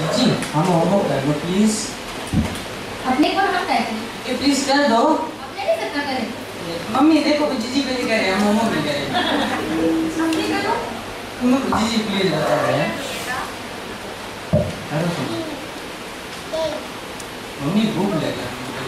जी हम होमवर्क कर लो प्लीज। अपने को हम कहते हैं ये प्लीज कर दो। अपने नहीं कितना करें। मम्मी देखो जीजी पे नहीं करे, हम होमवर्क नहीं करें। समझी करो। जीजी प्लीज बता रहे हैं। मम्मी भूख लगा।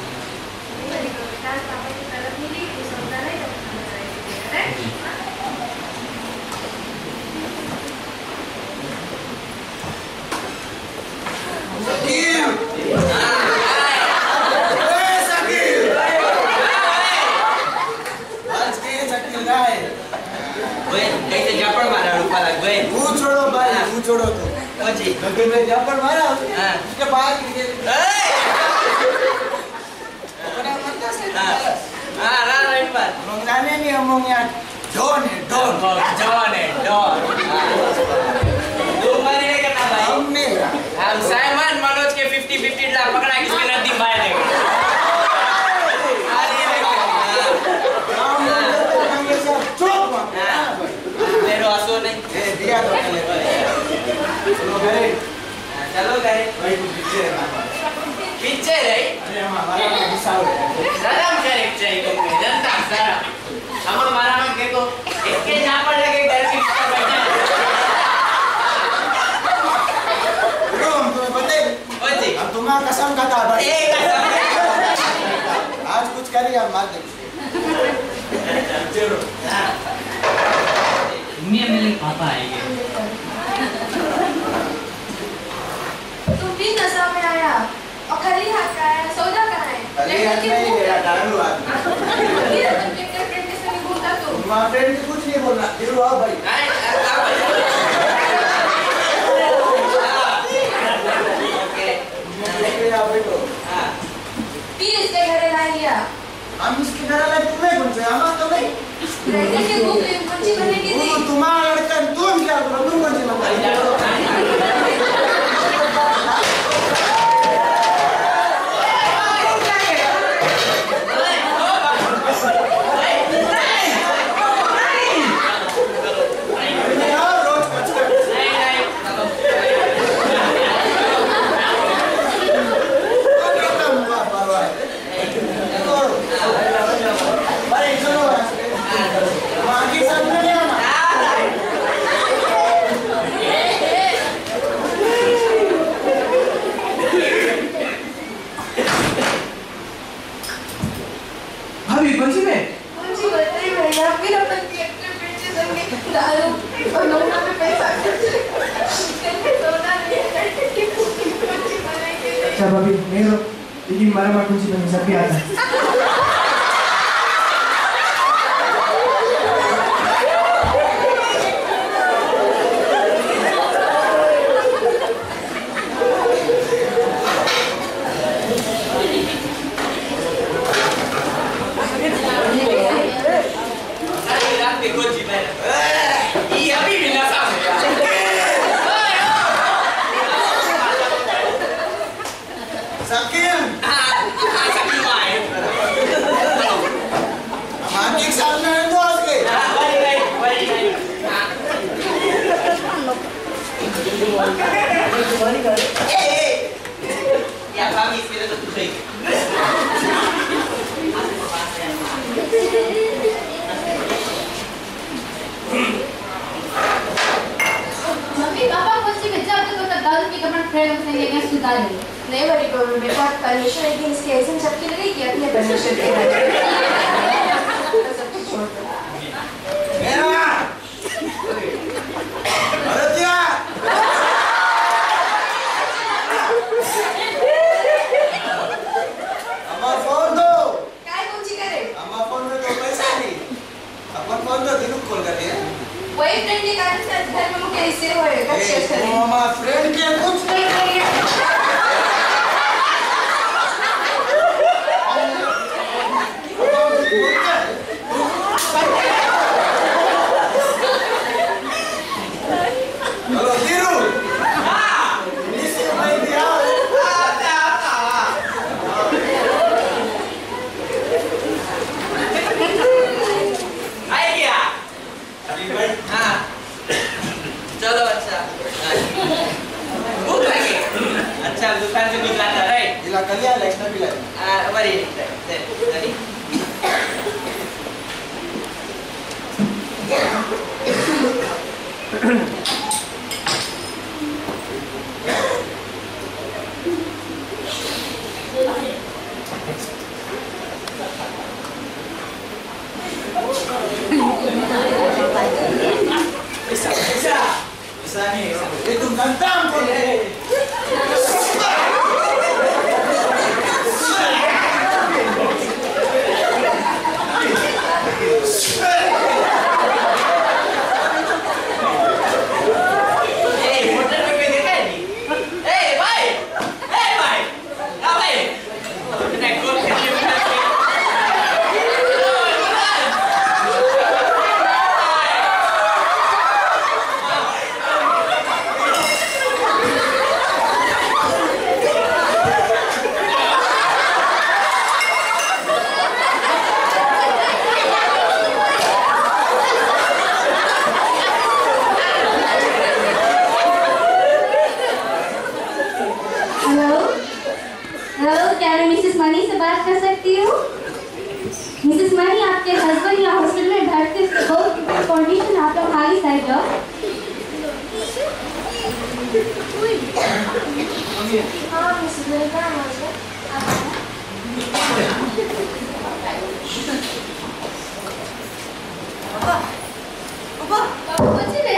छोड़ो तो जी गगन में जापर मारा उसके बाद राइट बात मंगलाने नहीं हम डॉन है डॉन तुम्हारी नहीं करना भाई हमने हम साइमन मनोज के 50-50 लाख पकड़ा किसके नदी बाहर देगा मेरे आंसू नहीं दिया तो चलो घरे भाई तू पीछे रही अरे हमारा दिशाओ सलाम करे चाहिए तुमने जनता सारा हम हमारा नाम देखो इसके जहां पर लगे डर के पीछे बैठे ब्रो हम तुम्हें बता ओ जी हम तुम्हारा कसम खाता भाई कसम आज कुछ करिए हम मार देंगे चलो मेरे पापा आएंगे। तुम भी नशा में आया और खाली हाथ का आया, सौदा कहाँ है? खाली हाथ नहीं मेरा दारू आदमी। ये तुम लेकर फ्रेंड से नहीं बोलता तो? तुम्हारा फ्रेंड कुछ नहीं बोलना, दिलू आओ भाई। फिर इसके घरे ला लिया। हम इसके घर लाए तुम्हें कौन से हम तो नहीं। लड़के के मुंह में कौन सी बनेगी थी? तुम्हारा लड़का तुम क्या करो तुम कौन सी बनाई? अच्छा भाभी नहीं रो लेकिन मारा मार कुछ बनी सब भी आता है चलो अच्छा भूख macam bukan sebut latar, right? Ila kalian like tapi like. Mari. Tadi. Bisa nih. Itu gantang kok. Mrs Mani, आपके हस्बैंड या हॉस्पिटल में भर्ती बहुत कंडीशन आप लोग खाली साइड लो। हाँ मिसेस मनी क्या नाम है? कुछ नहीं।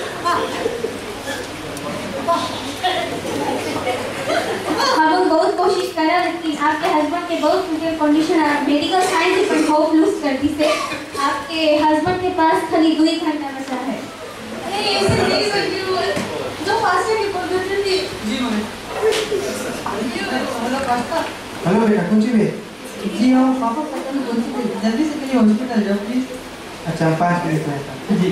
हम लोग बहुत कोशिश कर रहे हैं लेकिन आपके हस्बैंड के बहुत कंडीशन मेडिकल साइंस पर होप लूज कर दी से आपके हस्बैंड के पास खाली 2 घंटा बचा है। अरे ऐसे नहीं सकती हूँ जो फास्ट की कंप्यूटर थी जी मम्मी। हेलो बेटा कौन सी बे? जी हाँ पापा पता नहीं कौन सी जल्दी से मेरे हॉस्पिटल जाओ प्लीज। अच्छा 5 मिनट में आता जी।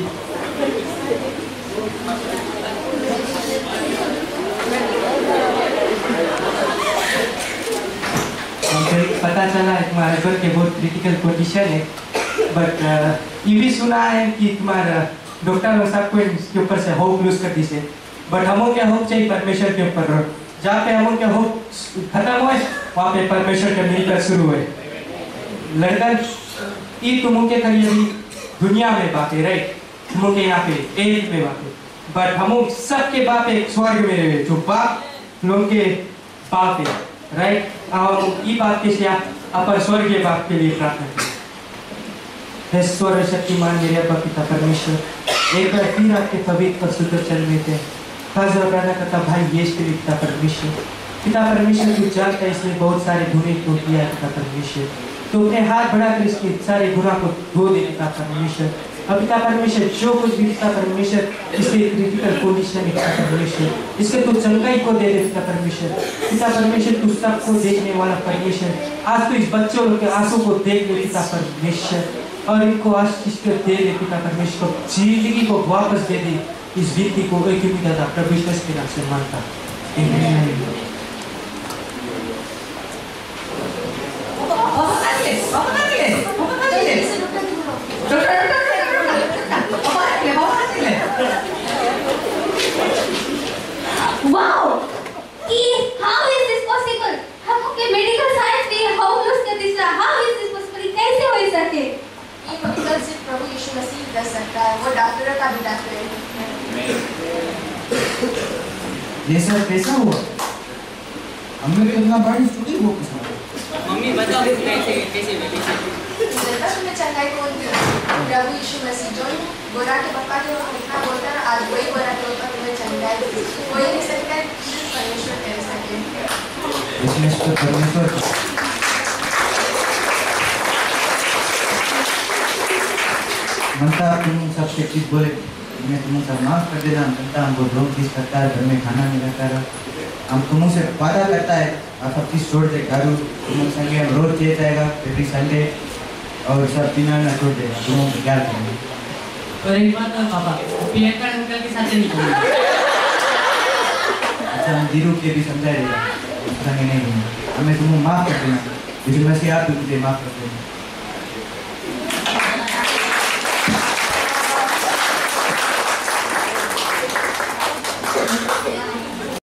हमको पता चला है तुम्हारे हस्बैंड के बहुत क्रिटिकल कंडीशन है, बट ये भी सुना है कि तुम्हारा डॉक्टर लोग सबको इसके ऊपर से होप लूज कर दी से, बट हमों क्या होप चाहिए परमेश्वर के ऊपर। जहाँ पे हमों क्या होप खत्म हुए वहाँ पे परमेश्वर का मिलकर शुरू हुए। लड़का ये तुमों के करिए अभी दुनिया में बात है, राइट? तुमों के यहाँ पे एज में बात है, बट हमों सबके बाप एक स्वर्ग में रहे जो बाप लोग के बाप है, राइट? और ये बात के से अपन स्वर्गीय बाप के लिए प्रार्थना करें। हे स्वर्ग शक्तिमान मेरे अब्बा पिता परमेश्वर, एक बार फिर आपके पवित्र परिशुद्ध चरण में थे खास और प्रार्थना करता भाई यीशु के लिए पिता परमेश्वर तू जानता है इसने बहुत सारे गुनाह को किया है पिता परमेश्वर, तो अपने हाथ बढ़ाकर इसके सारे गुनाह को धो दे पिता परमेश्वर। अब पिता परमेश्वर जो कुछ भी पिता परमेश्वर इसके क्रिटिकल कंडीशन है पिता परमेश्वर इसके तू चंगाई को दे दे पिता परमेश्वर तू सबको देखने वाला परमेश्वर, आज तो इस बच्चों के आंसू को देख ले पिता परमेश्वर और इनको आशीष कर दे दे पिता परमेश्वर, जिंदगी को वापस दे दे इस व्यक्ति को एक ही दादा प्रभु यीशु के नाम से मांगता Wow! How is this possible? हम के मेडिकल साइंस के हाउ यूज कर this how is this possible? कैसे हो सके? ये मेडिकल सिर्फ प्रभु यीशु मसीह कर सकता है, वो डॉक्टर का भी डॉक्टर है। ये सब कैसा हुआ? हमने तो इतना बड़ा स्टूडी वो किसने? मम्मी बताओ कैसे जल्दा तुम्हें चंगाई कौन दी? प्रभु यीशु मसीह जो गोरा के पापा के इतना बोलता है आज वही गोरा के ऊपर तुम्हें चंगाई कोई नहीं सकता है, सिर्फ परमेश्वर कर सके। इसमें तो परमेश्वर मनता तुम सबसे चीज बोले मैं तुमसे माफ कर देना, मनता हमको रोज चीज करता है, घर में खाना नहीं रहता है, हम तुमसे वादा करता है आप सब चीज छोड़ दे, दारू तुम संगे हम रोज चेत आएगा एवरी संडे और सब पीना ना छोड़ देगा, तुम क्या करेंगे? और एक बात है पापा, पियक्कड़ अंकल के साथ नहीं करूँगा। अच्छा हम धीरू के भी समझा देगा, संगे नहीं होंगे, हमें तुम्हें माफ कर देना, यीशु मसीह आप तुझे माफ कर देना।